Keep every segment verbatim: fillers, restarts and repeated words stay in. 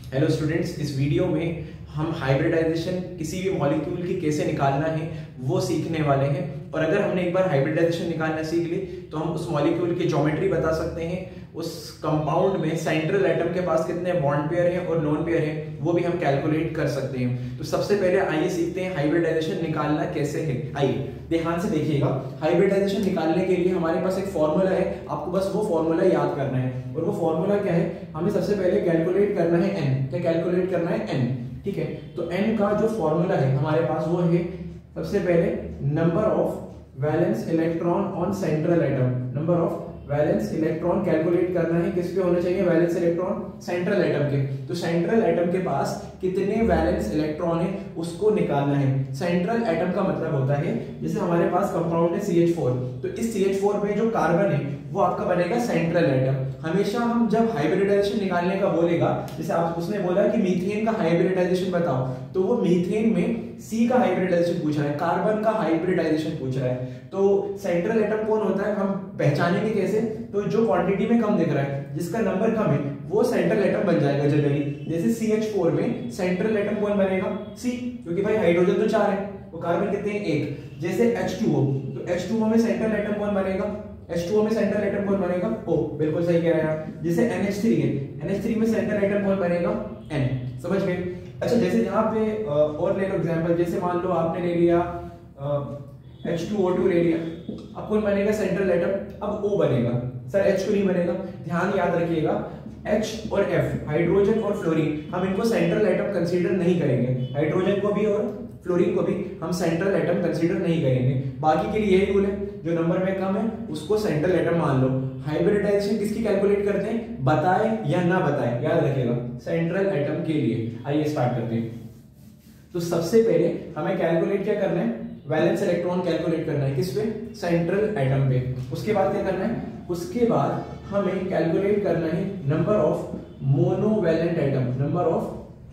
Hello students, इस video में हम हाइब्रिडाइजेशन किसी भी मॉलिक्यूल की कैसे निकालना है वो सीखने वाले हैं। और अगर हमने एक बार हाइब्रिडाइजेशन निकालना सीख ली तो हम उस मॉलिक्यूल की ज्योमेट्री बता सकते हैं, उस कंपाउंड में सेंट्रल एटम के पास कितने बॉन्ड पेयर हैं और लोन पेयर हैं वो भी हम कैलकुलेट कर सकते हैं। तो सबसे पहले आइए सीखते हैं हाइब्रिडाइजेशन निकालना कैसे है। आइए ध्यान से देखिएगा, हाइब्रिडाइजेशन निकालने के लिए हमारे पास एक फॉर्मूला है, आपको बस वो फॉर्मूला याद करना है। और वो फॉर्मूला क्या है, हमें सबसे पहले कैलकुलेट करना है एन। क्या कैलकुलेट करना है? एन। ठीक है, तो एन का जो फॉर्मूला है हमारे पास वो है सबसे पहले number of valence electron on central atom. Number of valence electron calculate करना है, किस पे होने चाहिए? वैलेंस इलेक्ट्रॉन सेंट्रल एटम के। तो सेंट्रल एटम के पास कितने वैलेंस इलेक्ट्रॉन है उसको निकालना है। सेंट्रल एटम का मतलब होता है जैसे हमारे पास कंपाउंड है सी एच फोर, तो इस सी एच फोर में जो कार्बन है वो आपका बनेगा सेंट्रल एटम। हमेशा हम जब हाइब्रिडाइजेशन निकालने का बोलेगा, जैसे आप उसने बोला कि मीथेन का हाइब्रिडाइजेशन बताओ, तो वो मीथेन में सी का हाइब्रिडाइजेशन पूछ रहा है, कार्बन का हाइब्रिडाइजेशन पूछ रहा है। तो सेंट्रल एटम कौन होता है, हम पहचानेंगे कैसे? तो जो क्वांटिटी में कम दिख रहा है, जिसका नंबर कम है, वो सेंट्रल एटम बन जाएगा जनरली। जैसे सी एच फोर में सेंट्रल एटम कौन बनेगा? सी, क्योंकि भाई हाइड्रोजन तो चार है, वो कार्बन कितने हैं? एक। जैसे एच टू ओ, तो एच टू ओ में सेंट्रल एटम कौन बनेगा? एच टू ओ में सेंट्रल एटम कौन बनेगा? O। बिल्कुल सही कह रहे हैं आप। जैसे एन एच थ्री है, एन एच थ्री में सेंट्रल एटम कौन बनेगा? N। समझ गए? अच्छा, जैसे यहाँ पे और ले लो एग्जांपल, जैसे मान लो आपने ले लिया एच टू ओ टू ले लिया, अब कौन बनेगा सेंट्रल एटम? अब O बनेगा। सर H क्यों नहीं बनेगा? ध्यान याद रखिएगा, H और F, हाइड्रोजन और फ्लोरीन, हम इनको सेंट्रल एटम कंसीडर नहीं करेंगे। हाइड्रोजन को भी और फ्लोरीन को भी हम सेंट्रल एटम कंसीडर नहीं करेंगे। बाकी के लिए यही रूल है, जो नंबर में कम है उसको सेंट्रल एटम मान लो। हाइब्रिडाइजेशन किसकी कैलकुलेट करते हैं? बताए या ना बताए, याद रखिएगा, सेंट्रल एटम के लिए। आइए स्टार्ट करते हैं। तो सबसे पहले हमें कैलकुलेट क्या करना है? वैलेंस इलेक्ट्रॉन कैलकुलेट करना है, किस पे? सेंट्रल एटम पे। उसके बाद क्या करना है? उसके बाद हमें कैलकुलेट करना है number of monovalent atom. Number of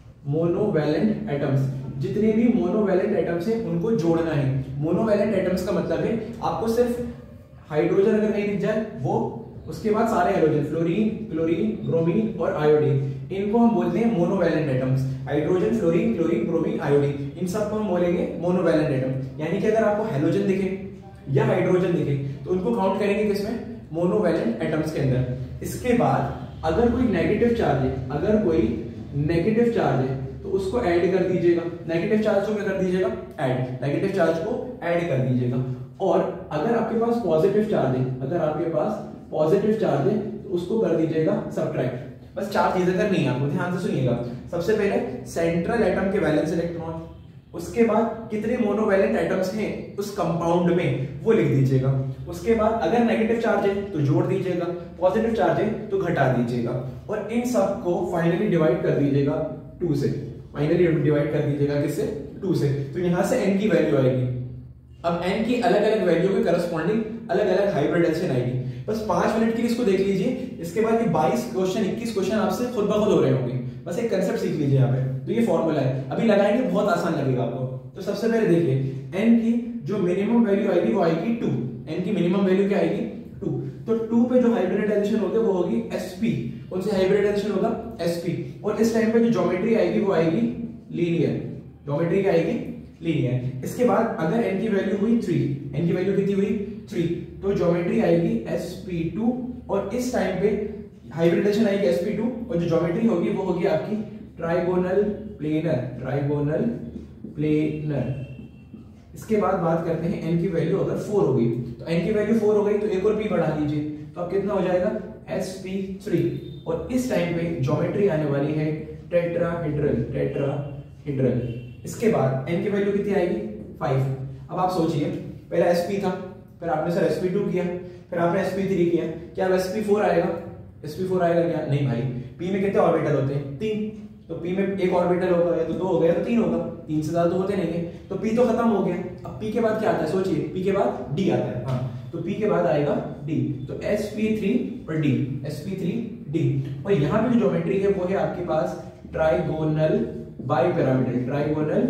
monovalent atoms, जितने भी मोनोवैलेंट एटम्स हैं उनको जोड़ना है। मोनोवैलेंट एटम्स का मतलब है आपको सिर्फ हाइड्रोजन अगर नहीं दिख जाए वो, उसके बाद सारे हाइड्रोजन, फ्लोरीन, क्लोरीन, ब्रोमीन और आयोडीन, इनको हम बोलते हैं monovalent atoms. Hydrogen, fluorine, chlorine, bromine, iodine, इन सबको हम बोलेंगे मोनोवैलेंट एटम। यानी कि अगर आपको हेलोजन दिखे या हाइड्रोजन दिखे तो उनको काउंट करेंगे किसमें? मोनोवैलेंट एटम्स के अंदर। इसके बाद अगर कोई नेगेटिव चार्ज है, अगर कोई नेगेटिव चार्ज है तो उसको ऐड कर दीजिएगा। नेगेटिव चार्ज को क्या कर दीजिएगा? ऐड। नेगेटिव चार्ज को ऐड कर दीजिएगा। और अगर आपके पास पॉजिटिव चार्ज है, अगर आपके पास पॉजिटिव चार्ज है तो उसको कर दीजिएगा सब्ट्रैक्ट। बस चार चीजें करनी है आपको, ध्यान से सुनिएगा। सबसे पहले सेंट्रल एटम के वैलेंस इलेक्ट्रॉन, उसके बाद कितने मोनोवैलेंट एटम्स हैं उस कंपाउंड में वो लिख दीजिएगा। उसके बाद अगर नेगेटिव चार्ज है तो जोड़ दीजिएगा, पॉजिटिव चार्ज है तो घटा दीजिएगा, और इन सब को फाइनली डिवाइड कर दीजिएगा टू से। फाइनली डिवाइड कर दीजिएगा किससे? टू से। तो यहां से n की वैल्यू आएगी। अब n की अलग अलग वैल्यू के करस्पॉन्डिंग अलग अलग हाइब्रिडाइजेशन आएगी। बस पांच मिनट के लिए इसको देख लीजिए, इसके बाद ये बाईस क्वेश्चन इक्कीस क्वेश्चन आपसे खुद ब खुद हो रहे होंगे। बस एक कंसेप्ट सीख लीजिए यहाँ पे। तो ये फॉर्मूला है, अभी लगाएंगे बहुत आसान लगेगा आपको। तो सबसे पहले देखिए n की जो मिनिमम वैल्यू आएगी वो आएगी टू। n की मिनिमम वैल्यू क्या आएगी? टू। तो टू पे जो हाइब्रिडाइजेशन होगा वो होगी sp। कौन सी हाइब्रिडाइजेशन होगा? sp। और इस टाइम पे जो ज्योमेट्री आएगी वो आएगी लीनियर। ज्योमेट्री क्या आएगी? लीनियर। इसके बाद अगर n की वैल्यू हुई थ्री, n की वैल्यू कितनी हुई? थ्री, तो ज्योमेट्री आएगी एस पी टू। और इस टाइम पे हाइब्रिडेशन आएगी एस पी टू, और जो ज्योमेट्री होगी वो होगी आपकी ट्राइगोनल प्लेनर। Trigonal planar. इसके बाद बात करते हैं n की वैल्यू अगर फोर हो गई, तो n की वैल्यू फोर हो गई तो एक और p बढ़ा दीजिए, तो अब कितना हो जाएगा? S P three. और इस टाइम पे ज्योमेट्री आने वाली है टेट्राहेड्रल। टेट्राहेड्रल। इसके बाद n की वैल्यू कितनी आएगी? फाइव। अब आप सोचिए, पहले sp था, फिर आपने सर एस पी टू किया, फिर आपने एस पी थ्री किया, क्या अब एस पी फोर आएगा? एस पी फोर आएगा क्या? नहीं भाई। p में कितने ऑर्बिटल होते हैं? तीन। तो p में एक ऑर्बिटल होगा, या तो दो हो गया तो तीन होगा, तीन से ज्यादा तो होते नहीं है। तो p तो खत्म हो गया। अब p के बाद क्या आता है? सोचिए, p के बाद d आता है। हाँ, तो p के बाद आएगा d। तो एस पी थ्री और d, S P three d। और यहाँ पे जो ज्योमेट्री है वो है आपके पास ट्राइगोनल बाइपिरामिडल। Trigonal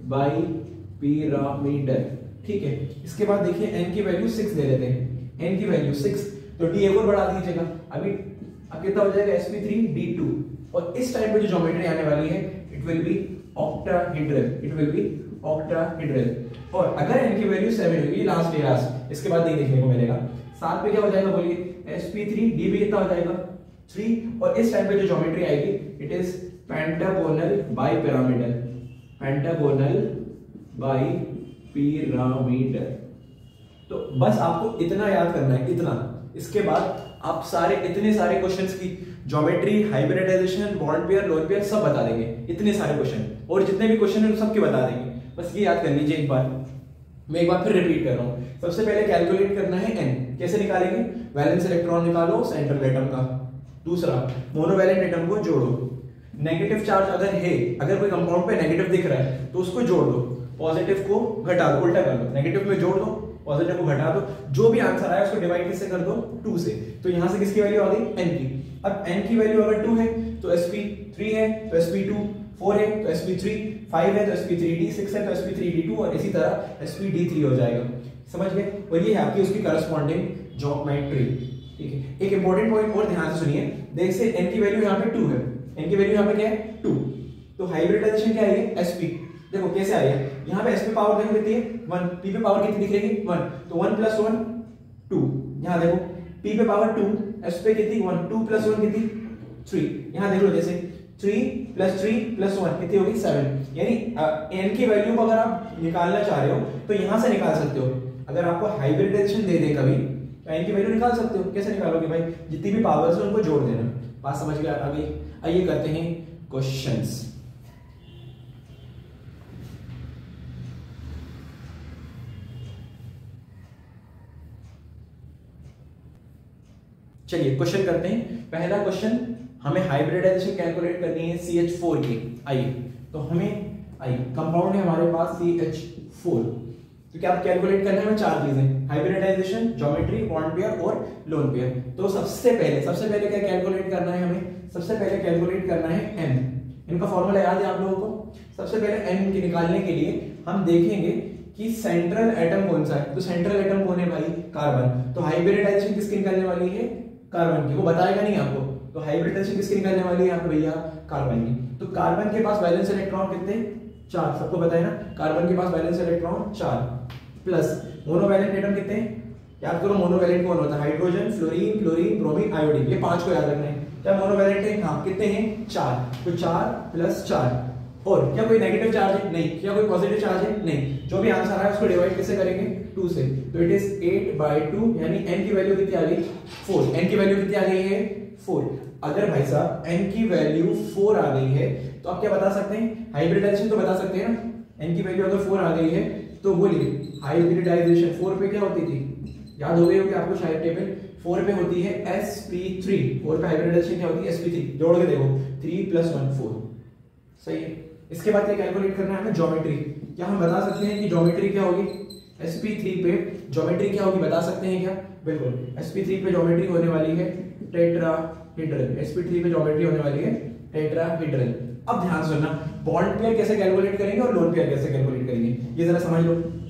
bipyramidal. ठीक है। इसके बाद देखिए n की वैल्यू सिक्स दे देते हैं। n की वैल्यू सिक्स, तो d एक और बढ़ा दीजिएगा। अभी अब कितना हो जाएगा? S P three D two. और इस टाइप पे जो ज्योमेट्री आने वाली है it will be octahedral, it will be octahedral. और अगर n की वैल्यू सेवन होगी, लास्ट लास्ट इसके बाद नहीं देखने को मिलेगा, सात पे क्या हो जाएगा बोलिए, एस पी थ्री, डी भी कितना हो जाएगा थ्री, और इस टाइप पे जो ज्योमेट्री आएगी it is pentagonal bipyramidal, pentagonal bipyramidal. तो बस आपको इतना याद करना है, इतना। इसके बाद आप सारे इतने सारे क्वेश्चंस की geometry, hybridization, bond pair, lone pair सब बता देंगे, इतने सारे क्वेश्चन, और जितने भी क्वेश्चन है सबके बता देंगे। बस ये याद कर लीजिए एक बार, मैं एक बार फिर रिपीट कर रहा हूं। सबसे पहले कैलकुलेट करना है n, कैसे निकालेंगे, वैलेंस इलेक्ट्रॉन निकालो सेंट्रल एटम का। दूसरा, मोनोवैलेंट एटम को जोड़ो। नेगेटिव चार्ज अगर है, अगर कोई कंपाउंड पे नेगेटिव दिख रहा है तो उसको जोड़ दो, पॉजिटिव को घटा दो, उल्टा कर दो, नेगेटिव में जोड़ दो, पॉजिटिव को घटा दो, जो भी आंसर आया उसको डिवाइड किससे कर दो, टू से। तो यहां से किसकी वैल्यू आ गई, n की। अब n की वैल्यू अगर टू है तो एस पी थ्री है तो एस पी टू, फोर है तो एस पी थ्री, फाइव है तो S P three D, six है तो S P three D two, और इसी तरह एस पी डी थ्री हो जाएगा। समझ गए? और ये है आपकी उसकी करस्पॉन्डिंग ज्योमेट्री। ठीक है, एक इंपॉर्टेंट पॉइंट और ध्यान से सुनिए, देख से n की वैल्यू यहाँ पे टू है, n की वैल्यू यहाँ पे क्या है, टू, तो हाइब्रिडाइजेशन क्या है, sp। देखो कैसे आई है, यहाँ पे sp पावर देखो कितनी है, वन, p पे पावर कितनी दिख रही है, वन, तो वन प्लस वन टू, यहाँ देखो p पे पावर टू, s पे कितनी, वन, टू प्लस वन कितनी, थ्री, यहाँ देख लो जैसे three plus three plus one कितनी होगी, सेवन। यानी n की वैल्यू को अगर आप निकालना चाह रहे हो तो यहां से निकाल सकते हो। अगर आपको हाइब्रिडाइजेशन दे दे कभी तो n की वैल्यू निकाल सकते हो। कैसे निकालोगे भाई, जितनी भी पावर्स है उनको जोड़ देना। बात समझ गया? आगे आइए करते हैं क्वेश्चंस। चलिए क्वेश्चन करते हैं। पहला क्वेश्चन, हमें हाइब्रिडाइजेशन कैलकुलेट करनी है सी एच फोर की। आइए, तो हमें आइए कंपाउंड है हमारे पास सी एच फोर, तो क्या कैलकुलेट करना है हमें चार चीजें, हाइब्रिडाइजेशन, ज्योमेट्री, बॉन्ड पेयर और लोन पेयर। तो सबसे पहले सबसे पहले क्या कैलकुलेट करना है हमें, सबसे पहले कैलकुलेट करना है n। इनका फॉर्मूला याद है आप लोगों को? सबसे पहले n के निकालने के लिए हम देखेंगे कि सेंट्रल एटम कौन सा है। तो सेंट्रल एटम कौन है भाई, कार्बन। तो हाइब्रिडाइजेशन किसकी निकालने वाली है, कार्बन की। वो बताएगा नहीं आपको, तो हाइब्रिडाइजेशन किसकी निकालने वाली है यहाँ पे भैया, कार्बन की। तो कार्बन के पास वैलेंस इलेक्ट्रॉन कितने, चार, सबको पता है ना, कार्बन के पास वैलेंस इलेक्ट्रॉन चार, प्लस मोनोवैलेंट एटम कितने, याद करो मोनोवैलेंट कौन होता है, hydrogen, fluorine, chlorine, bromine, iodine, ये पांच को याद रखना है। क्या मोनोवैलेंट है, हाँ, कितने हैं, चार, तो चार प्लस चार। और क्या कोई नेगेटिव चार्ज है, नहीं। क्या कोई पॉजिटिव चार्ज है, नहीं। जो भी आंसर है उसको डिवाइड कैसे करेंगे, टू से। तो it is eight by two, यानी n की वैल्यू कितनी आ गई, फोर। n की वैल्यू कितनी आ गई है, फोर। अगर भाई साहब n की वैल्यू फोर आ गई है तो आप क्या बता सकते हैं, हाइब्रिडाइजेशन तो बता सकते हैं ना। n की वैल्यू अगर फोर आ गई है तो बोलिए हाइब्रिडाइजेशन फोर पे क्या होती थी, याद हो गई होगी आपको शायद टेबल, फोर पे होती है एस पी थ्री, फोर पे हाइब्रिडाइजेशन क्या होती है, एस पी थ्री। जोड़ के देखो, थ्री प्लस वन, फोर। सही है। इसके बाद क्या कैलकुलेट करना है हमें, ज्योमेट्री। क्या हम बता सकते हैं कि ज्योमेट्री क्या होगी, एस पी थ्री पे ज्योमेट्री क्या होगी, बता सकते हैं क्या? बिल्कुल, एस पी थ्री पे ज्योमेट्री होने वाली है टेट्राहेड्रल। एस पी थ्री पे ज्योमेट्री होने वाली है टेट्राहेड्रल। अब ध्यान सुनना, बॉन्ड पेयर कैसे कैलकुलेट करेंगे और लोन पेयर कैसे कैलकुलेट करेंगे, ये जरा समझ लो।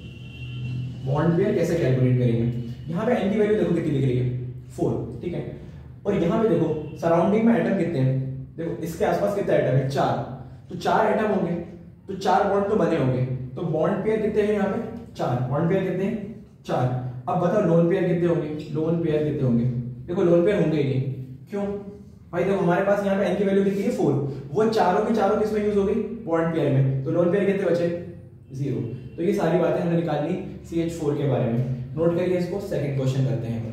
बॉन्ड पेयर कैसे कैलकुलेट करेंगे, यहाँ पे n की वैल्यू देखो कितनी दिख रही है, फोर, ठीक है। और यहाँ पे देखो सराउंडिंग में एटम कितने हैं, देखो इसके आसपास कितने एटम है, चार। तो चार एटम होंगे तो चार बॉन्ड तो बने होंगे। तो बॉन्ड पेयर कितने हैं यहाँ पे, चार। बॉन्ड पेयर कितने हैं, चार। अब बताओ लोन पेयर कितने होंगे, लोन पेयर कितने होंगे, देखो लोन पेयर होंगे ही नहीं। क्यों भाई, देखो हमारे पास यहाँ पे n की वैल्यू कितनी है, फोर। वो चारों के चारों किसमें यूज हो गई, बॉन्ड पेयर में। तो लोन पेयर कितने बचे, जीरो। तो ये सारी बातें हमने निकाल ली सी एच फोर के बारे में। नोट करिए इसको। सेकंड क्वेश्चन करते हैं।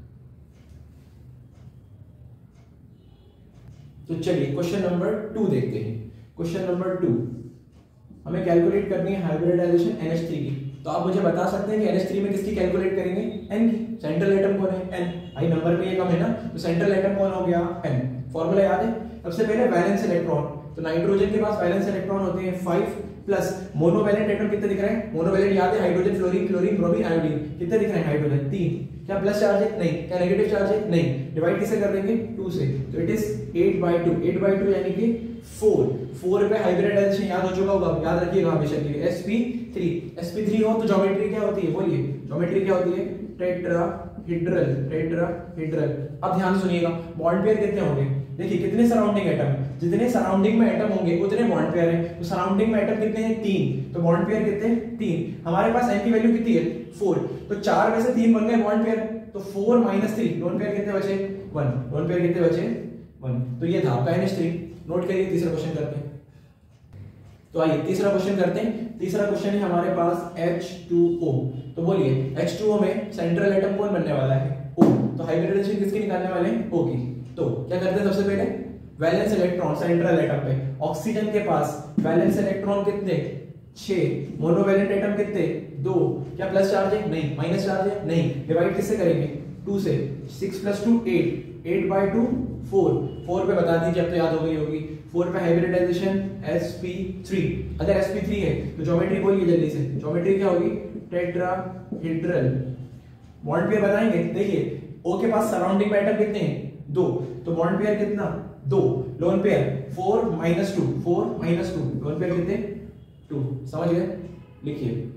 तो चलिए क्वेश्चन नंबर टू देखते हैं। क्वेश्चन नंबर टू, हमें कैलकुलेट करनी है हाइब्रिडाइजेशन एन एच थ्री की। तो आप मुझे बता सकते हैं कि एन एच थ्री में किसकी कैलकुलेट करेंगे, n की। सेंट्रल एटम कौन है, n। भाई नंबर में ये कम है ना, तो सेंट्रल एटम कौन हो गया, n। फॉर्मूला याद है, सबसे पहले वैलेंस इलेक्ट्रॉन। तो नाइट्रोजन के पास वैलेंस इलेक्ट्रॉन होते हैं फाइव, प्लस मोनोवैलेंट एटम कितने दिख रहे हैं, मोनोवैलेंट याद है, hydrogen, fluorine, chlorine, bromine, iodine. कितने दिख रहे हैं, हाइड्रोजन, तीन। क्या प्लस चार्ज है, नहीं। क्या नेगेटिव चार्ज है, नहीं। डिवाइड किसे कर देंगे, टू से। तो it is eight by two, eight by two यानी कि फोर। फोर पे हाइब्रिडाइजेशन याद हो चुका होगा, याद रखिएगा हमेशा के लिए, S P three. S P three हो तो ज्योमेट्री क्या होती है, बोलिए ज्योमेट्री क्या होती है, टेट्राहेड्रल, टेट्राहेड्रल। अब ध्यान सुनिएगा, बॉन्ड पेयर कितने होंगे, देखिए कितने सराउंडिंग एटम, जितने सराउंडिंग में एटम होंगे उतने बॉन्ड पेयर हैं, तो सराउंडिंग में एटम कितने हैं, तीन, तो बॉन्ड पेयर कितने हैं, तीन। हमारे पास n की वैल्यू कितनी है, फोर, तो चार में से तीन बन गए बॉन्ड पेयर, तो four minus three, loan pair कितने बचे, वन, लोन पेयर कितने बचे, वन। तो ये था आपका एन एच थ्री। नोट करिए, तीसरा क्वेश्चन करते हैं। तो आइए तीसरा क्वेश्चन करते हैं। तीसरा क्वेश्चन है हमारे पास एच टू ओ। तो बोलिए एच टू ओ में सेंट्रल एटम कौन बनने वाला है, O। तो हाइब्रिडाइजेशन किसकी निकालने वाले हैं, O की। तो क्या करते हैं, सबसे पहले वैलेंस इलेक्ट्रॉन सेंट्रल एटम पे, ऑक्सीजन के पास वैलेंस इलेक्ट्रॉन कितने, छह, मोनोवैलेंट एटम कितने, दो। क्या प्लस चार्ज है, नहीं। माइनस चार्ज है, नहीं। डिवाइड किससे करेंगे, टू से। Six plus two eight, eight by two four, four पे बता दीजिए, अब तो याद हो गई होगी। फोर पे हाइब्रिडाइजेशन एस पी थ्री, अगर एस पी थ्री है तो ज्योमेट्री बोलिए जल्दी से, ज्योमेट्री क्या होगी, टेट्राहेड्रल। बॉन्ड पेयर बताएंगे, देखिए O के पास सराउंडिंग में एटम कितने हैं, दो, तो बॉन्ड पेयर कितना, दो। Lone pair four minus two, four minus two, lone pair कितने, टू। समझ गए, लिखिए।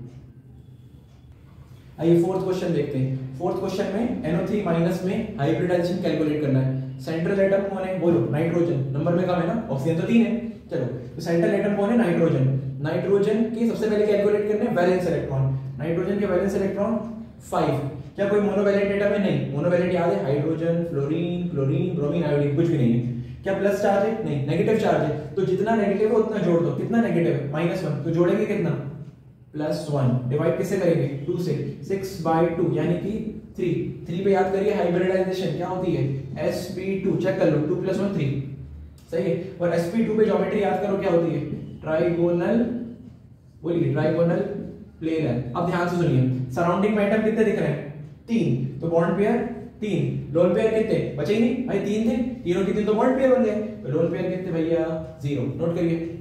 आइए फोर्थ क्वेश्चन देखते हैं। फोर्थ क्वेश्चन में एन ओ थ्री माइनस में हाइब्रिडाइजेशन कैलकुलेट करना है। सेंट्रल एटम कौन है, बोलो, नाइट्रोजन। नंबर में कम है ना, ऑक्सीजन तो तीन है। चलो, तो सेंट्रल एटम कौन है, नाइट्रोजन। नाइट्रोजन के सबसे पहले कैलकुलेट करने वैलेंस इलेक्ट्रॉन। नाइट्रोजन के वैलेंस इलेक्ट्रॉन फाइव। क्या कोई मोनोवैलेंट एटम है, नहीं। मोनोवैलेंट याद है, hydrogen, fluorine, chlorine, bromine, iodine, कुछ भी नहीं है। क्या प्लस चार्ज है, नहीं। नेगेटिव चार्ज है, तो जितना नेगेटिव है उतना जोड़ दो। कितना नेगेटिव है, माइनस वन, तो जोड़ेंगे कितना, प्लस वन। डिवाइड किससे करेंगे, टू से। सिक्स बाई टू यानी कि थ्री। थ्री पे याद करिए हाइब्रिडाइजेशन क्या होती है, एस पी टू। चेक कर लो, टू प्लस वन थ्री, सही है। और एस पी टू पे ज्योमेट्री याद करो क्या होती है, ट्राइगोनल, बोलिए ट्राइगोनल प्लेनर। अब ध्यान से सुनिए, सराउंडिंग में एटम कितने दिख रहे हैं, तीन, तो बॉन्ड पेयर तीन। लोन पेयर कितने बचे ही नहीं भाई, तीन थे, तीनों के तीन तो बॉन्ड पेयर बन गए, तो लोन पेयर कितने भैया, जीरो। नोट करिए।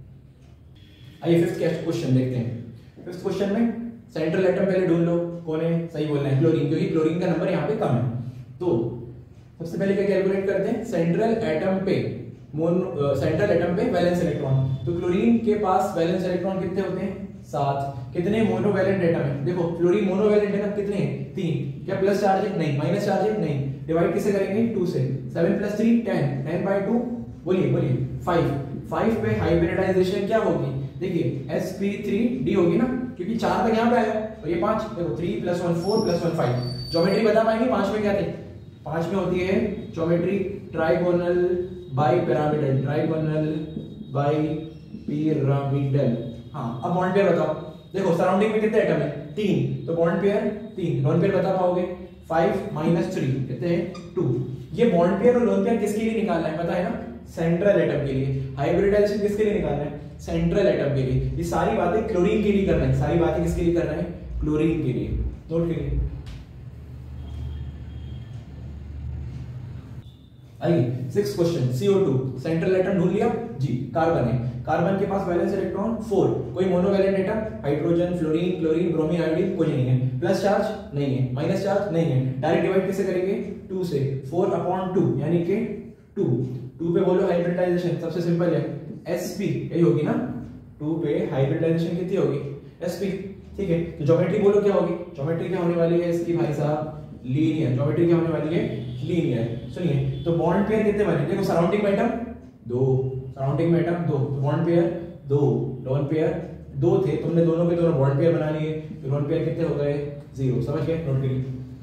आइए फिफ्थ क्वेश्चन देखते हैं। फिफ्थ क्वेश्चन में सेंट्रल एटम पहले ढूंढ लो, कौन है, सही बोलना है, क्लोरीन, क्योंकि क्लोरीन का नंबर यहाँ पे कम है। तो सबसे पहले क्या कैलकुलेट करते हैं, सेंट्रल एटम पे मोन सेंट्रल एटम पे वैलेंस इलेक्ट्रॉन। तो क्लोरीन के पास वैलेंस इलेक्ट्रॉन कितने होते हैं, सात। कितने मोनोवैलेंट एटम है, देखो क्लोरीन मोनोवैलेंट है ना, कितने हैं, तीन। क्या प्लस चार्ज है, नहीं। माइनस चार्ज है, नहीं। डिवाइड किससे करेंगे, टू से। Seven plus three ten, ten by two, बोलिए बोलिए फाइव। फाइव पे हाइब्रिडाइजेशन क्या होगी, देखिए एस पी थ्री डी होगी ना, क्योंकि चार तक यहाँ पे आया और ये पांच। देखो three plus one four plus one five. Geometry बता पाएंगे पांच में क्या थे, पांच में होती है geometry trigonal bipyramidal, trigonal bipyramidal. हाँ, अब बॉन्ड पेयर बताओ। देखो सराउंडिंग में कितने एटम है, तीन, तो बॉन्ड पेयर तीन। लोन पेयर बता पाओगे, फाइव माइनस थ्री कितने हैं, टू। ये बॉन्ड पेयर और लोन पेयर किसके लिए निकालना है पता है ना, सेंट्रल एटम के लिए। हाइब्रिडाइजेशन किसके लिए निकालना है, सेंट्रल एटम के लिए। ये सारी बातें क्लोरीन के लिए करना है, सारी बातें किसके लिए करना है, क्लोरीन के लिए। नोट करिए। आइए six question, C O two central atom ढूंढ लिया जी, कार्बन है। कार्बन के पास वैलेंस इलेक्ट्रॉन फोर। कोई monovalent atom, hydrogen, fluorine, chlorine, bromine, iodine, कोई नहीं है। प्लस चार्ज नहीं है, माइनस चार्ज नहीं है। डायरेक्ट डिवाइड किससे करेंगे, टू से। फोर अपॉन टू यानी कि टू। टू पे बोलो हाइब्रिडाइजेशन, सबसे सिंपल है एसपी, यही होगी ना। टू पे हाइब्रिडाइजेशन कितनी होगी, एसपी, ठीक है। तो ज्योमेट्री बोलो क्या होगी, ज्योमेट्री क्या होने वाली है इसकी भाई साहब, लीनियर। ज्योमेट्री क्या होने वाली है, लीनियर। सुनिए, तो बॉन्ड पेयर कितने बने, देखो सराउंडिंग में एटम दो, सराउंडिंग में एटम दो, तो बॉन्ड पेयर दो, लोन पेयर दो थे, तुमने दोनों पे दोनों बॉन्ड पेयर बना लिए, तो लोन पेयर कितने हो गए, जीरो। समझ गए, नोट करिए।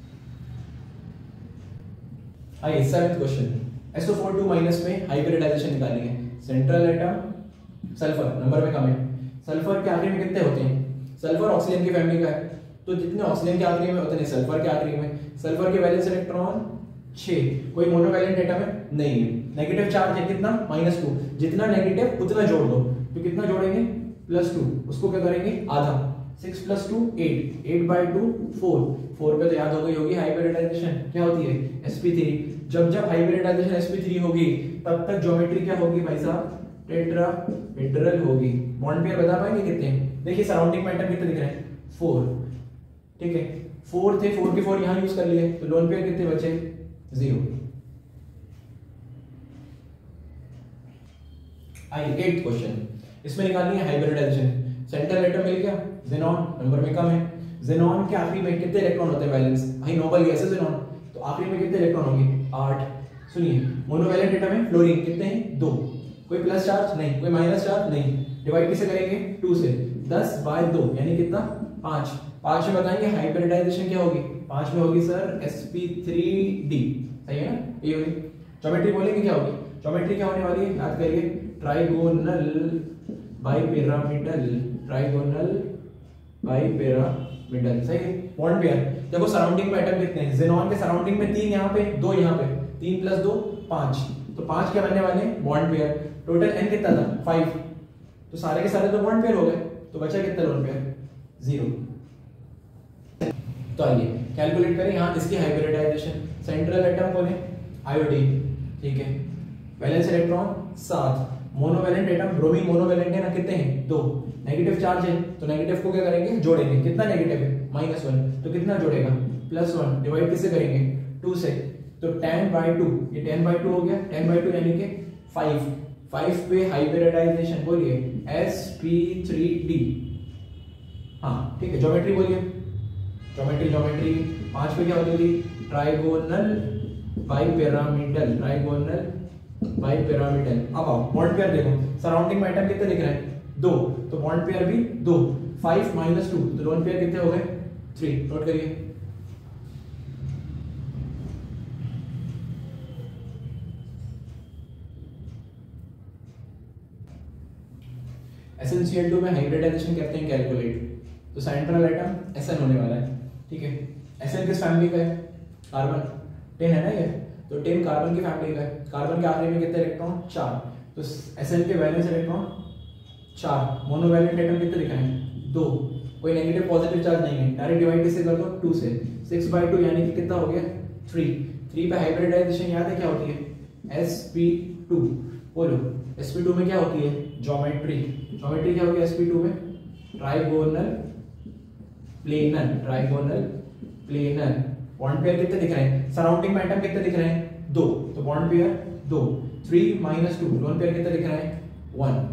आइए seventh question, S O four two minus में हाइब्रिडाइजेशन निकालनी है। सेंट्रल एटम सल्फर, नंबर में कम है। सल्फर के आखिरी में कितने होते हैं, सल्फर ऑक्सीजन की फैमिली का है, तो जितने ऑक्सीजन के आखिरी में उतने सल्फर के आखिरी में। सल्फर के वैलेंस इलेक्ट्रॉन छह। कोई मोनोवैलेंट एटम है, नहीं है। नेगेटिव चार्ज है कितना, माइनस टू। जितना नेगेटिव उतना जोड़ दो, तो कितना जोड़ेंगे, प्लस टू। उसको क्या करेंगे, आधा। Six plus two eight, eight by two four. Four पे तो याद हो गई होगी हाइब्रिडाइजेशन क्या होती है, एस पी थ्री। जब जब हाइब्रिडाइजेशन एस पी थ्री होगी तब तक ज्योमेट्री क्या होगी भाई साहब, टेट्राहेड्रल होगी। बॉन्ड पेयर बता पाएंगे कितने, देखिए सराउंडिंग में एटम कितने दिख रहे हैं, फोर, ठीक है। फोर थे, फोर के फोर यहां यूज कर लिए, तो लोन पेयर कितने बचे, जीरो। आइए एट क्वेश्चन, इसमें निकालनी है हाइब्रिडाइजेशन। सेंट्रल एटम मिल गया, ज़ेनॉन, नंबर में कम है। ज़ेनॉन के आखिरी में कितने इलेक्ट्रॉन होते हैं बैलेंस, भाई नोबल गैस है ज़ेनॉन, तो आखिरी में कितने इलेक्ट्रॉन होंगे, आठ। सुनिए, मोनोवैलेंट एटम है फ्लोरीन, कितने हैं दो, कोई प्लस चार्ज नहीं, कोई माइनस चार्ज नहीं, डिवाइड किसे करेंगे टू से, दस बाय दो यानी कितना पांच, पांच में बताएंगे हाइब्रिडाइजेशन क्या होगी, पांच में होगी sir S P three D, सही है ना, ये होगी। ज्योमेट्री बोलेंगे क्या होगी, ज्योमेट्री क्या होने वाली है, याद करिए ट्राइगोनल बाइपिरामिडल, ट्राइगोनल बाइपिरामिडल, सही है। बॉन्ड पेयर देखो सराउंडिंग में एटम कितने हैं, ज़ेनॉन के सराउंडिंग में तीन यहाँ पे, दो यहाँ पे, तीन प्लस दो पांच, तो पांच क्या बनने वाले हैं बॉन्ड पेयर, टोटल एन कितना था फाइव, तो सारे के सारे तो बॉन्ड पेयर हो गए, तो बचा कितना लोन पेयर जीरो। तो आइए कैलकुलेट करें यहाँ इसकी हाइब्रिडाइजेशन, सेंट्रल एटम कौन है आयोडीन, ठीक है, वैलेंस इलेक्ट्रॉन सात, मोनोवैलेंट एटम ब्रोमीन मोनोवैलेंट है ना, कितने हैं दो, नेगेटिव चार्ज है तो नेगेटिव को क्या करेंगे जोड़ेंगे, कितना नेगेटिव है माइनस वन, तो कितना जोड़ेगा प्लस वन, डिवाइड किससे करेंगे टू से, तो टेन बाई टू, ये टेन बाई टू हो गया, टेन बाई टू यानी कि फाइव, फाइव पे हाइब्रिडाइजेशन बोलिए एस पी थ्री डी, हाँ ठीक है। ज्योमेट्री बोलिए, ज्योमेट्री ज्योमेट्री पांच पे क्या होती थी ट्राइगोनल बाइपिरामिडल, ट्राइगोनल बाइपिरामिडल। अब आओ बॉन्ड पेयर देखो, सराउंडिंग में एटम कितने दिख रहे हैं दो, तो बॉन्ड पेयर भी दो, फाइव माइनस टू, तो लोन पेयर कितने हो गए थ्री, नोट करिए। S N C L two में हाइब्रिडाइजेशन करते हैं कैलकुलेट, तो सेंट्रल एटम एस एन होने वाला है, ठीक है। एस एन किस फैमिली का है, कार्बन, टेन है ना ये, तो टेन कार्बन की फैमिली का है, कार्बन के आखिरी में कितने इलेक्ट्रॉन चार, तो एस एन के वैलेंस इलेक्ट्रॉन चार, मोनोवैलेंट एटम कितने दिख रहे हैं दो, कोई नेगेटिव पॉजिटिव चार्ज नहीं है, डायरेक्ट डिवाइड किससे कर दो टू से, सिक्स बाई टू यानी कि कितना हो गया थ्री, थ्री पे हाइब्रिडाइजेशन याद है क्या होती है एस पी टू, बोलो एस पी टू में क्या होती है ज्योमेट्री, ज्योमेट्री क्या होगी एस पी टू में trigonal planar, trigonal planar. Bond pair कितने दिख रहे हैं, सराउंडिंग में एटम कितने दिख रहे हैं दो, तो बॉन्ड पेयर दो, three minus two, lone pair कितने दिख रहे हैं वन।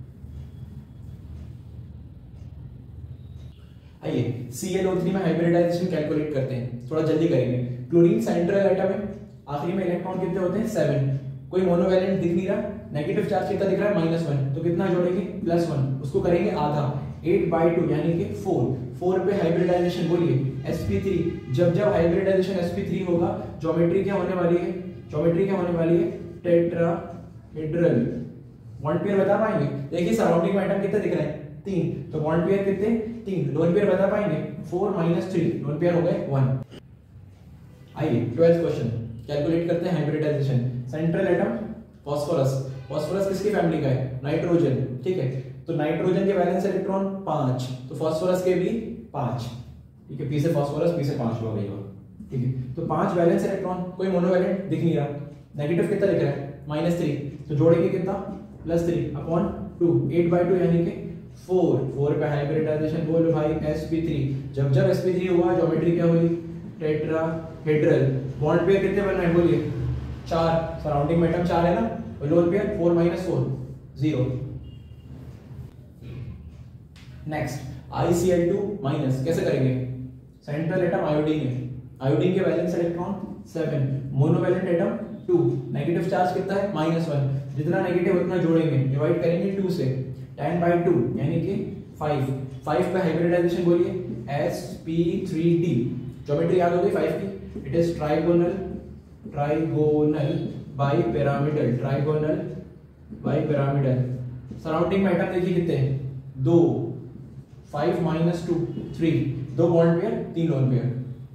आइए सी एल ओ थ्री में हाइब्रिडाइजेशन कैलकुलेट करते हैं, थोड़ा जल्दी करेंगे। क्लोरीन सेंट्रल एटम है, आखिरी में इलेक्ट्रॉन कितने होते हैं सेवन, कोई मोनोवैलेंट दिख नहीं रहा, नेगेटिव चार्ज कितना दिख रहा है माइनस वन, तो कितना जोड़ेंगे प्लस वन, उसको करेंगे आधा, एट बाई टू यानी कि फोर, फोर पे हाइब्रिडाइजेशन बोलिए एस पी थ्री, जब जब हाइब्रिडाइजेशन एस पी थ्री होगा ज्योमेट्री क्या होने वाली है, ज्योमेट्री क्या होने वाली है टेट्राहेड्रल। बॉन्ड पेयर बता पाएंगे, देखिए सराउंडिंग में एटम कितने दिख रहे हैं तीन, तो बॉन्ड पेयर कितने तीन, लोन पेयर बता पाएंगे four minus three, loan pair हो गए वन। आइए ट्वेल्थ क्वेश्चन कैलकुलेट करते हैं hybridization, central atom phosphorus, phosphorus किसकी फैमिली का है नाइट्रोजन, ठीक है, तो नाइट्रोजन के वैलेंस इलेक्ट्रॉन पांच, तो फास्फोरस के भी पांच, ठीक है, पी से फास्फोरस पी से पांच हो गई हो, ठीक है, तो पांच वैलेंस इलेक्ट्रॉन, कोई मोनोवैलेंट दिख नहीं रहा, नेगेटिव कितना दिख रहा है माइनस थ्री, तो जोड़ेंगे कितना plus three upon two, eight by two यानी कि फोर, फोर पे हाइब्रिडाइजेशन बोलो भाई एस पी थ्री, जब जब एस पी थ्री हुआ ज्योमेट्री क्या हुई टेट्राहेड्रल। बॉन्ड पेयर कितने बन रहे हैं बोलिए चार, सराउंडिंग में एटम चार है ना, और loan pair four minus four zero. Next I C L two minus कैसे करेंगे, सेंट्रल एटम आयोडीन है, आयोडीन के valence electron seven, monovalent atom two, negative charge कितना है माइनस वन, जितना नेगेटिव उतना जोड़ेंगे, डिवाइड करेंगे टू से, टेन बाई टू यानी कि फाइव, फाइव पे हाइब्रिडाइजेशन बोलिए S P three D, geometry याद हो गई फाइव की, it is trigonal, trigonal bipyramidal, trigonal bipyramidal. Surrounding में एटम देखिए कितने हैं दो, फाइव माइनस टू थ्री, दो बॉन्ड पेयर तीन लोन पेयर।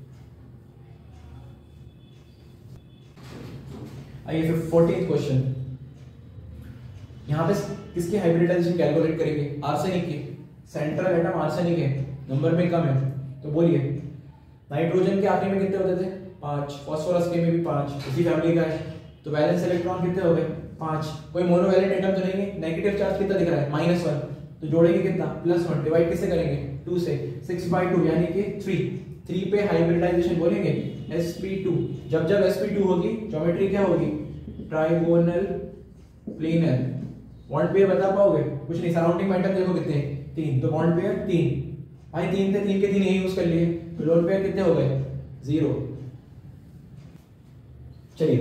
आइए फिर फोर्टीन्थ क्वेश्चन, यहां पे किसकी हाइब्रिडाइजेशन कैलकुलेट करेंगे, आर्सेनिक की, सेंट्रल एटम आर्सेनिक है, नंबर में कम है, तो बोलिए नाइट्रोजन के आखिरी में कितने होते थे पांच, फास्फोरस के में भी पांच, इसी फैमिली का है, तो वैलेंस इलेक्ट्रॉन कितने हो गए पांच, कोई मोनोवैलेंट एटम तो नहीं है, नेगेटिव चार्ज कितना दिख रहा है माइनस वन, तो जोड़ेंगे कितना प्लस वन, डिवाइड किससे करेंगे टू से, सिक्स बाई टू यानी कि थ्री, थ्री पे हाइब्रिडाइजेशन बोलेंगे एस पी टू, जब जब एस पी टू होगी ज्योमेट्री क्या होगी ट्राइगोनल प्लेनर। बॉन्ड पेयर बता पाओगे कुछ नहीं, सराउंडिंग में एटम देखो कितने तीन, तो बॉन्ड पेयर तीन, भाई तीन थे तीन के तीन यही यूज कर लिए, तो लोन पेयर कितने हो गए जीरो। चलिए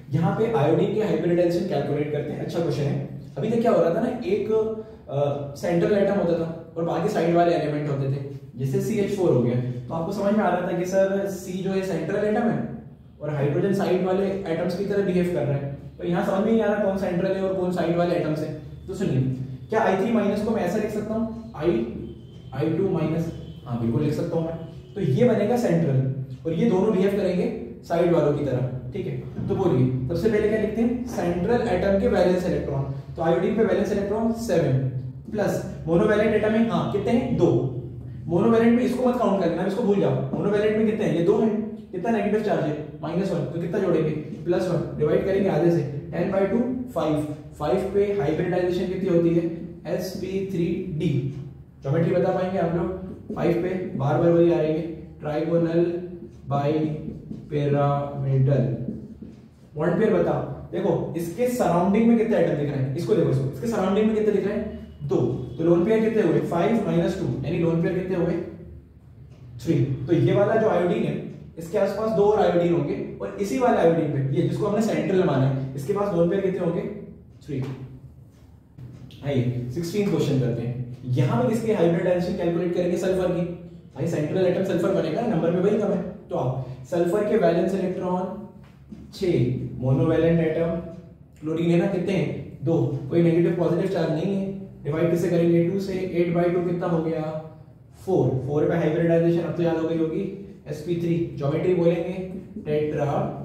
यहाँ पे आयोडीन के हाइब्रिडाइजेशन कैलकुलेट करते हैं। अच्छा क्वेश्चन है। अभी तक क्या हो रहा था ना, एक सेंट्रल एटम होता था और बाकी साइड वाले एलिमेंट होते थे, जैसे सी एच फोर हो गया, तो आपको समझ में आ रहा था कि सर C जो है सेंट्रल एटम है और हाइड्रोजन साइड वाले एटम्स की तरह बिहेव कर रहा है। तो यहाँ समझ में नहीं आ रहा कौन सेंट्रल है और कौन साइड वाले एटम्स है। तो सुनिए, क्या आई थ्री माइनस को मैं ऐसा लिख सकता हूँ, आई आई टू माइनस, हाँ बिल्कुल लिख सकता हूँ मैं। तो ये बनेगा सेंट्रल और ये दोनों बिहेव करेंगे साइड वालों की तरह, ठीक है। तो बोलिए सबसे पहले क्या लिखते हैं, सेंट्रल एटम के वैलेंस इलेक्ट्रॉन। तो आयोडीन पे valence electron seven plus monovalent atom में हाँ कितने हैं, दो। मोनोवैलेंट में इसको मत काउंट करना, इसको भूल जाओ। मोनोवैलेंट में कितने हैं, ये दो हैं। कितना नेगेटिव चार्ज है, माइनस वन, तो कितना जोड़ेंगे, प्लस वन, डिवाइड करेंगे आधे से, ten by two five. Five पे हाइब्रिडाइजेशन कितनी होती है, S P three D. Geometry बता पाएंगे आप लोग, फाइव पे बार बार वही आ रही है, trigonal bipyramidal. Bond pair बताओ, देखो इसके सराउंडिंग में कितने एटम दिख रहे हैं, इसको देखो, इसको इसके सराउंडिंग में कितने दिख रहे हैं, दो। तो लोन पेयर कितने हुए, फाइव माइनस टू, यानी लोन पेयर कितने हुए, थ्री। तो ये वाला जो आयोडीन है इसके आसपास दो और आयोडीन होंगे और इसी वाले आयोडीन पे, ये जिसको हमने सेंट्रल माना है, इसके पास लोन पेयर कितने होंगे, थ्री। आइए सिक्सटीन क्वेश्चन करते हैं। यहां पे किसके हाइब्रिडाइजेशन कैलकुलेट करेंगे, सल्फर की। भाई सेंट्रल एटम सल्फर बनेगा, नंबर में वही कम है। तो आप सल्फर के वैलेंस इलेक्ट्रॉन छह, मोनोवैलेंट एटम क्लोरीन है ना, कितने हैं, दो, कोई नेगेटिव पॉजिटिव चार्ज नहीं है। डिवाइड किससे करेंगे, टू से, एट बाई टू कितना हो गया, फोर। फोर पे हाइब्रिडाइजेशन अब तो याद हो गई होगी, एस पी थ्री। ज्योमेट्री बोलेंगे टेट्राहेड्रल।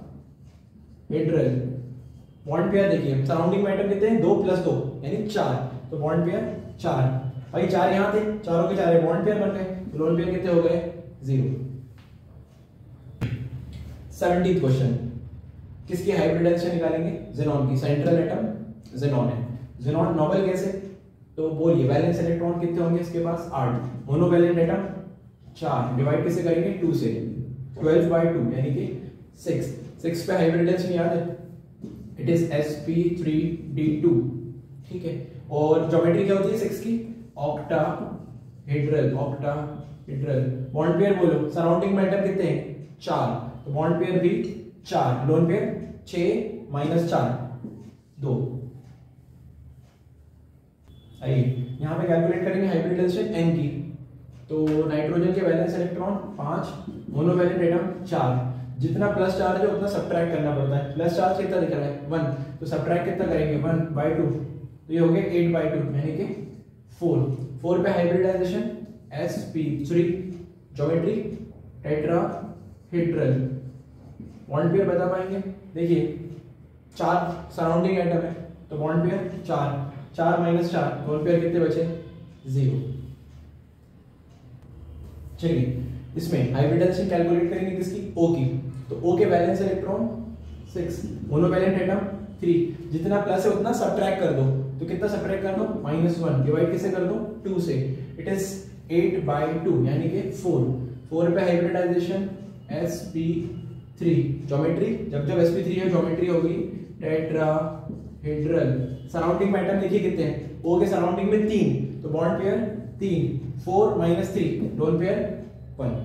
बॉन्ड पेयर देखिए, सराउंडिंग में एटम कितने हैं, दो प्लस दो यानी चार। तो बॉन्ड पेयर चार, भाई चार यहाँ थे, चारों के चार बॉन्ड पेयर बन गए। तो लोन पेयर कितने हो गए, जीरो। सेवनटीन्थ क्वेश्चन, किसकी हाइब्रिडाइजेशन निकालेंगे, ज़ेनॉन की। सेंट्रल एटम ज़ेनॉन है। ज़ेनॉन नोबेल गैस है, तो बोलिए वैलेंस इलेक्ट्रॉन कितने होंगे इसके पास, आठ। मोनोवैलेंट एटम चार, डिवाइड किससे करेंगे, टू से, ट्वेल्व बाई टू यानी कि सिक्स। सिक्स पे हाइब्रिडाइजेशन याद है, it is S P three D two, ठीक है। और ज्योमेट्री क्या होती है सिक्स की, ऑक्टाहेड्रल। ऑक्टाहेड्रल बॉन्ड पेयर बोलो, सराउंडिंग में एटम कितने हैं, चार, तो बॉन्ड पेयर भी चार। लोन पेयर छह माइनस चार, दो। आइए यहां पे कैलकुलेट करेंगे हाइब्रिडाइजेशन एन की। तो नाइट्रोजन के वैलेंस इलेक्ट्रॉन पांच, मोनोवैलेंट एटम चार। जितना प्लस चार्ज है उतना सब्ट्रैक्ट करना पड़ता है। प्लस चार्ज कितना दिख रहा है, वन, तो सब्ट्रैक्ट कितना करेंगे, वन बाई टू, तो ये हो गया एट बाई टू यानी कि फोर। फोर पे hybridization S P three. Geometry tetrahedral. Bond pair बता पाएंगे, देखिए चार सराउंडिंग एटम है, तो बॉन्ड पेयर चार, चार माइनस चार, बॉन्ड पेयर कितने बचे, जीरो। चलिए इसमें हाइब्रिडाइजेशन कैलकुलेट करेंगे किसकी, ओ की। तो ओ के valence electron six, monovalent atom three. जितना प्लस है उतना सब्ट्रैक्ट कर दो, तो कितना सब्ट्रैक्ट कर दो, माइनस वन। डिवाइड किससे कर दो, टू से, it is eight by two यानी कि फोर। फोर पे hybridization S P three. Geometry, जब जब एस पी थ्री है ज्योमेट्री होगी टेट्राहेड्रल। सराउंडिंग में एटम देखिए कितने हैं, ओ के सराउंडिंग में तीन, तो बॉन्ड पेयर तीन, four minus three, loan pair one.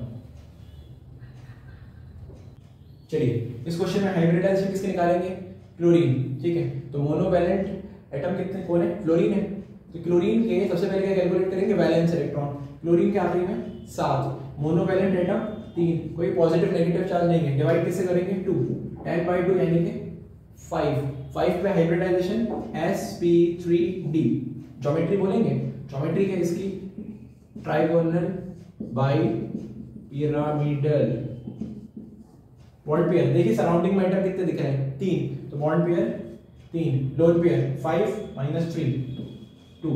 चलिए इस क्वेश्चन में हाइब्रिडाइजेशन किसके निकालेंगे, क्लोरीन, ठीक है। तो मोनोवैलेंट एटम कितने कौन है, क्लोरीन है। तो क्लोरीन के सबसे पहले क्या कैलकुलेट करेंगे, वैलेंस इलेक्ट्रॉन। क्लोरीन के आखिरी में सात, मोनोवैलेंट एटम तीन, कोई पॉजिटिव नेगेटिव चार्ज नहीं है। डिवाइड किससे करेंगे, टू, टेन बाई टू यानी कि फाइव। फाइव पे hybridization S P three D. Geometry बोलेंगे, ज्योमेट्री है इसकी trigonal bipyramidal. Bond pair देखिए, सराउंडिंग में एटम कितने दिख रहे हैं, तीन, तो बॉन्ड पेयर तीन। Loan pair five minus three, two.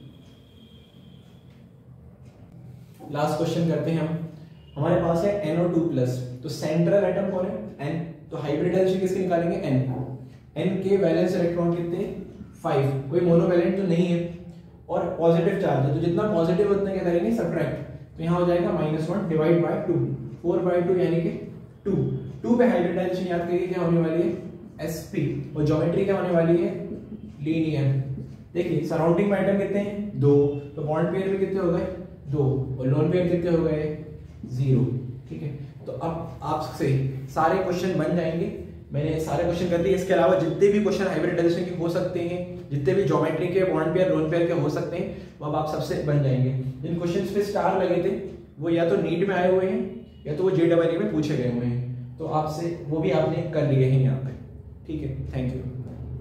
Last question करते हैं हम। हमारे पास है एन ओ टू प्लस, तो सेंट्रल एटम कौन है, एन, तो हाइब्रिडाइजेशन किसके निकालेंगे, एन। एन के वैलेंस इलेक्ट्रॉन कितने, फाइव, कोई मोनोवैलेंट तो नहीं है और पॉजिटिव चार्ज है, तो जितना पॉजिटिव उतना क्या करेंगे, सब्ट्रैक्ट। तो यहाँ हो जाएगा minus one divide by two, four by two यानी कि टू। टू पे हाइब्रिडाइजेशन याद करिए क्या होने वाली है, एस पी, और ज्योमेट्री क्या होने वाली है, लीनियर। देखिए सराउंडिंग में एटम कितने हैं, दो, तो बॉन्ड पेयर भी कितने हो गए, दो, और लोन पेयर कितने हो गए, जीरो, ठीक है। तो अब आपसे सारे क्वेश्चन बन जाएंगे मैंने सारे क्वेश्चन कर दिए। इसके अलावा जितने भी क्वेश्चन हाइब्रिडाइजेशन के हो सकते हैं, जितने भी ज्योमेट्री के, बॉन्ड पेयर, लोन पेयर के हो सकते हैं, वो अब आप सबसे बन जाएंगे। जिन क्वेश्चंस पे स्टार लगे थे वो या तो नीट में आए हुए हैं या तो वो जे डबल ई में पूछे गए हुए हैं, तो आपसे वो भी आपने कर लिए हैं यहाँ पे। ठीक है, थैंक यू।